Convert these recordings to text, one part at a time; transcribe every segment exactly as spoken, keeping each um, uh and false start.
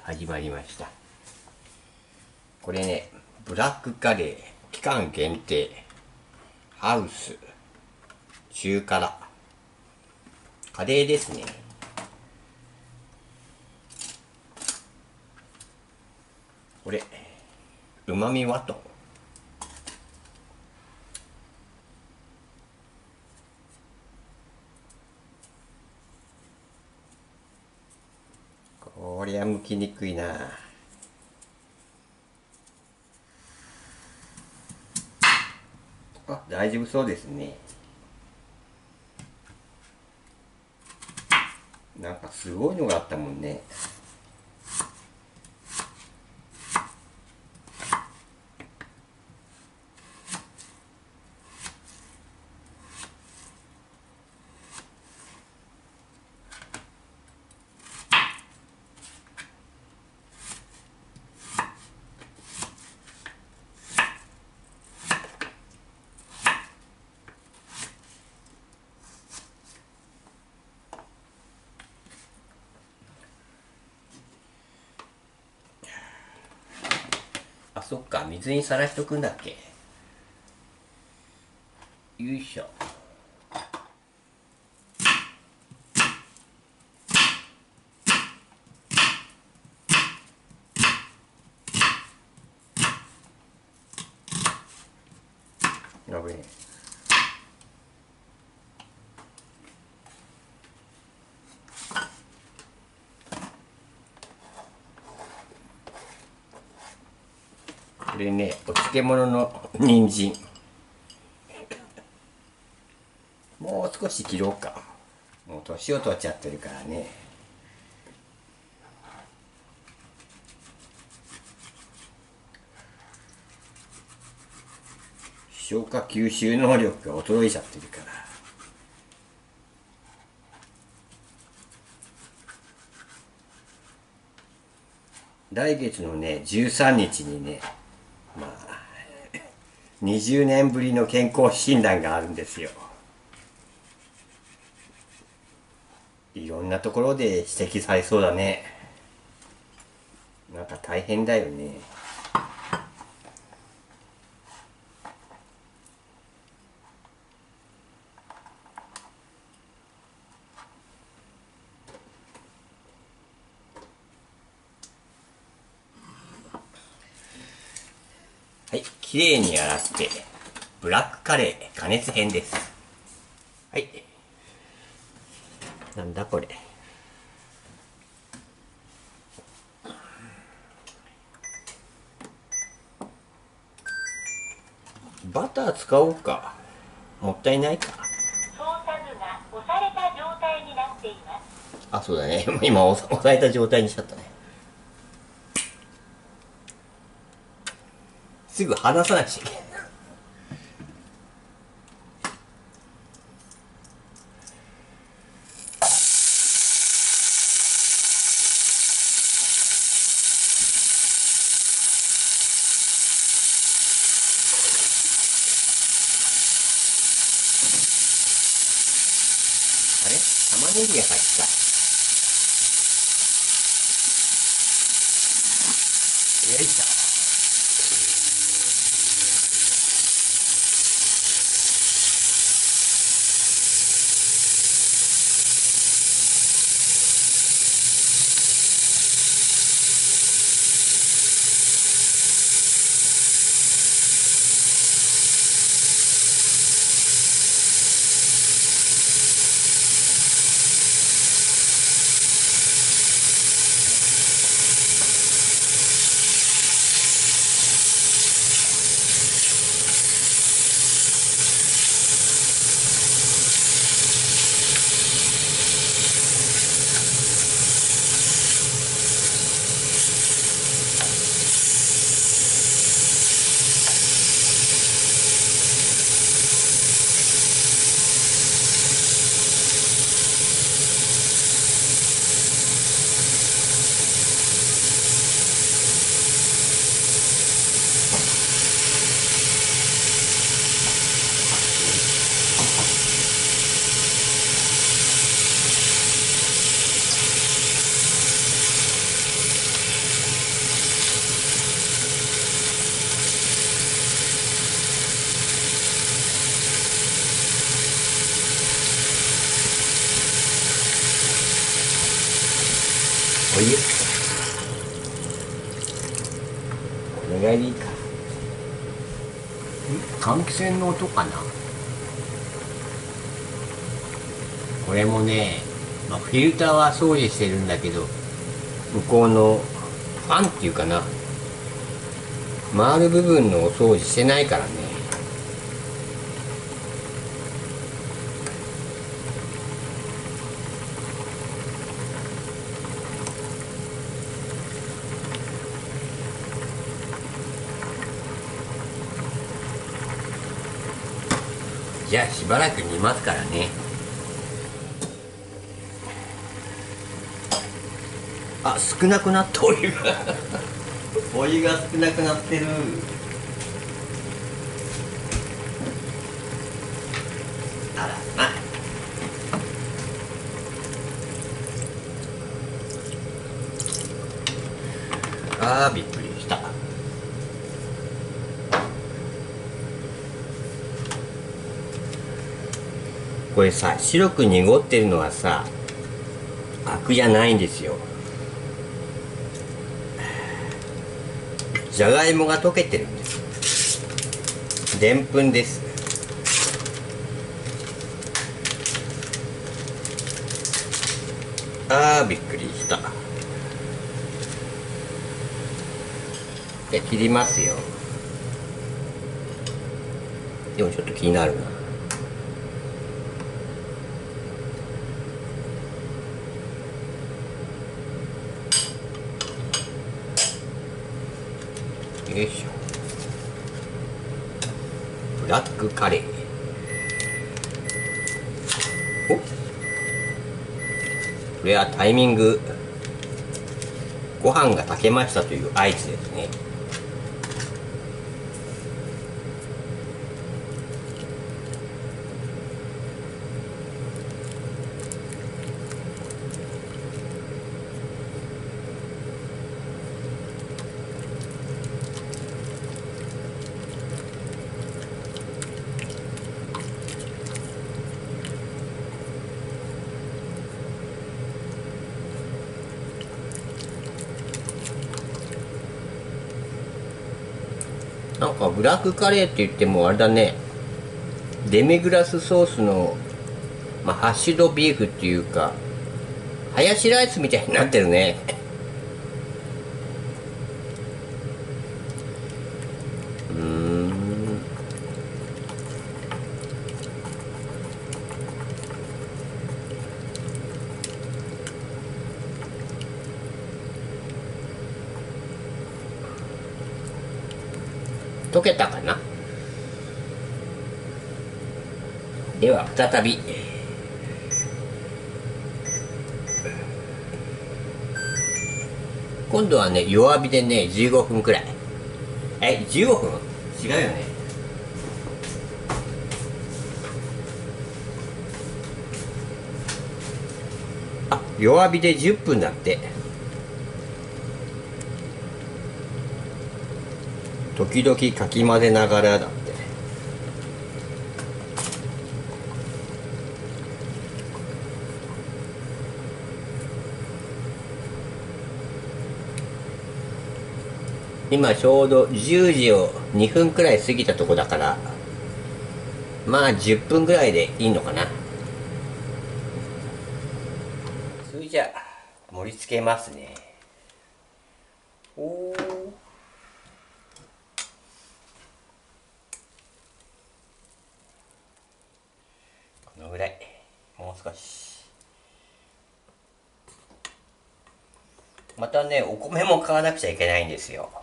始まりました。これね、ブラックカレー期間限定ハウス中辛カレーですね。これうまみはとこりゃ剥きにくいな。あ、大丈夫そうですね。なんかすごいのがあったもんね。あ、そっか、水にさらしとくんだっけ。よいしょ。やべえ。これね、お漬物の人参もう少し切ろうか。もう年を取っちゃってるからね。消化吸収能力が衰えちゃってるから。来月のねじゅうさんにちにね、まあにじゅうねんぶりの健康診断があるんですよ。いろんなところで指摘されそうだね。なんか大変だよね。はい、きれいに洗ってブラックカレー加熱編です。はい、なんだこれ。バター使おうか。もったいないか。 操作部が押された状態になっています。 あ、そうだね。今押さえた状態にしちゃったね。すぐ離さなくちゃいけない。あれ、玉ねぎが先か。よいしょ。 ぐらいでいいか。換気扇の音かな。これもね、まあ、フィルターは掃除してるんだけど、向こうのファンっていうかな、回る部分のお掃除してないからね。じゃあしばらく煮ますからね。あ、少なくなったお湯がお湯が少なくなってる。あらまあーびっくりした。これさ、白く濁ってるのはさ、アクじゃないんですよ。じゃがいもが溶けてるんです。でんぷんです。あーびっくりした。じゃあ切りますよ。でもちょっと気になるな。よいしょ。ブラックカレー。お、これはタイミング、ご飯が炊けましたという合図ですね。なんかブラックカレーって言ってもあれだね、デミグラスソースの、まあ、ハッシュドビーフっていうかハヤシライスみたいになってるね。うーん、溶けたかな。では再び今度はね、弱火でねじゅうごふんくらい。え、じゅうごふん？違うよね。あ、弱火でじゅっぷんだって。時々かき混ぜながらだって。今ちょうどじゅうじをにふんくらい過ぎたとこだから、まあじゅっぷんくらいでいいのかな。それじゃあ盛り付けますね。おー、このぐらい、もう少し。またね、お米も買わなくちゃいけないんですよ。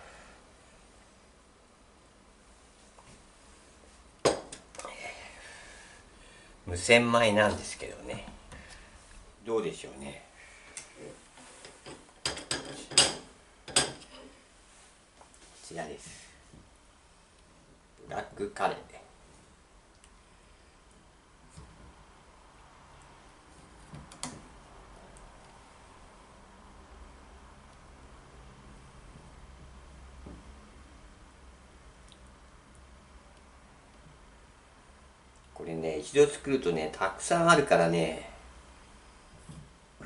無洗米なんですけどね。どうでしょうね。こちらです。ブラックカレー。これね、一度作るとね、たくさんあるからね、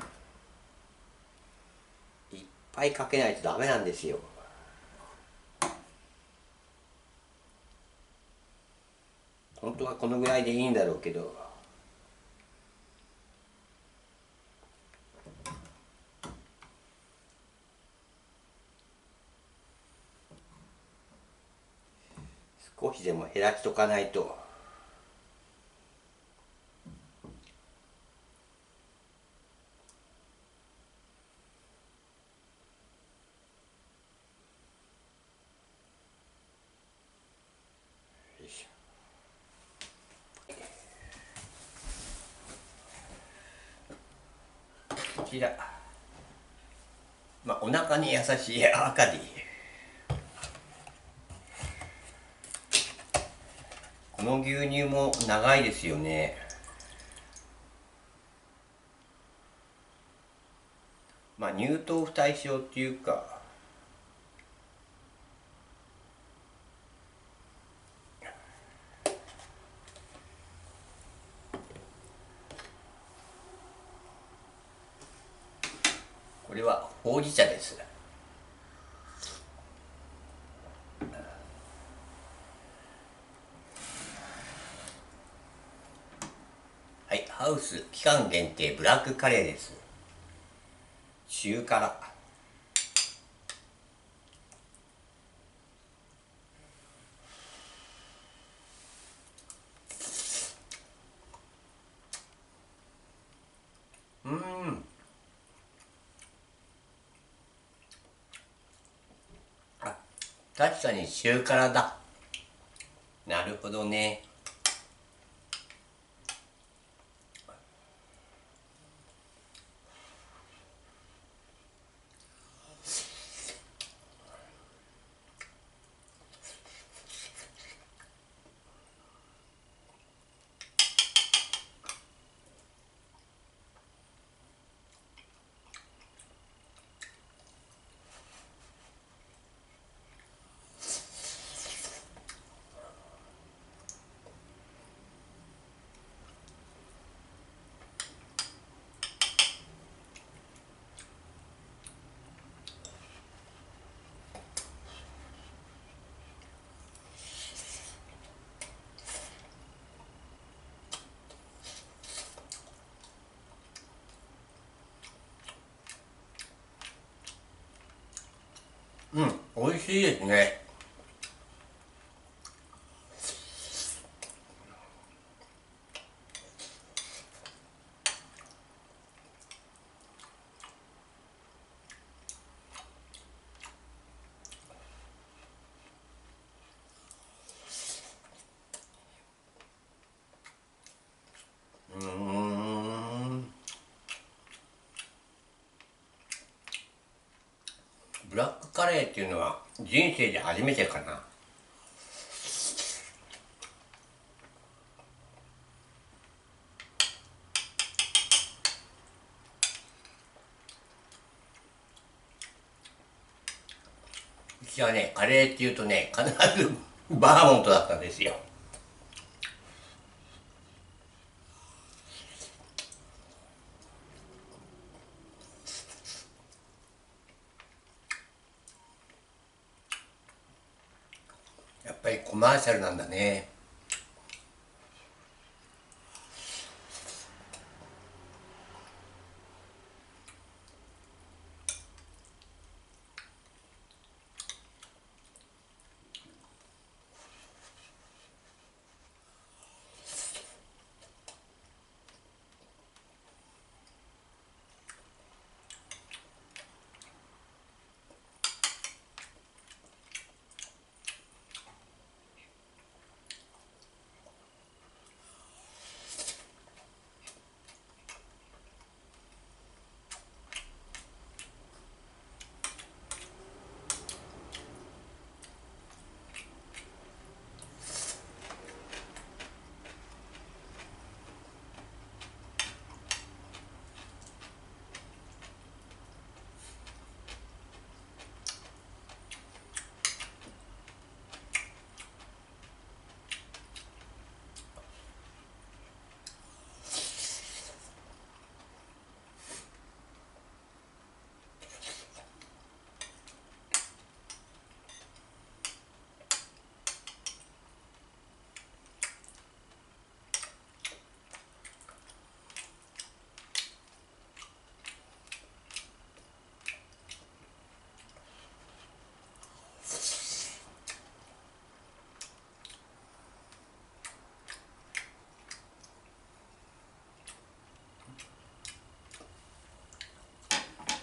いっぱいかけないとダメなんですよ。 本当はこのぐらいでいいんだろうけど、少しでも減らしとかないと。よいしょ。こちら、まあお腹に優しい赤でいい。この牛乳も長いですよね。まあ乳糖不対症っていうか、これはほうじ茶です。はい、ハウス期間限定ブラックカレーです。中辛。うーん。あ、確かに中辛だ。なるほどね。うん、美味しいですね。うーん。ブラックカレーっていうのは人生で初めてかな。うちはね、カレーっていうとね、必ずバーモントだったんですよ。やっぱりコマーシャルなんだね。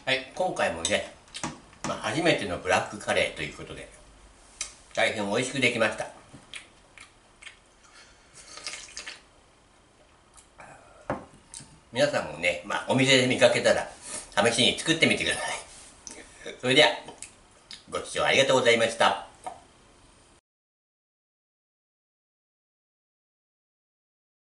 はい、今回もね、まあ、初めてのブラックカレーということで大変美味しくできました。皆さんもね、まあ、お店で見かけたら試しに作ってみてください。それではご視聴ありがとうございました。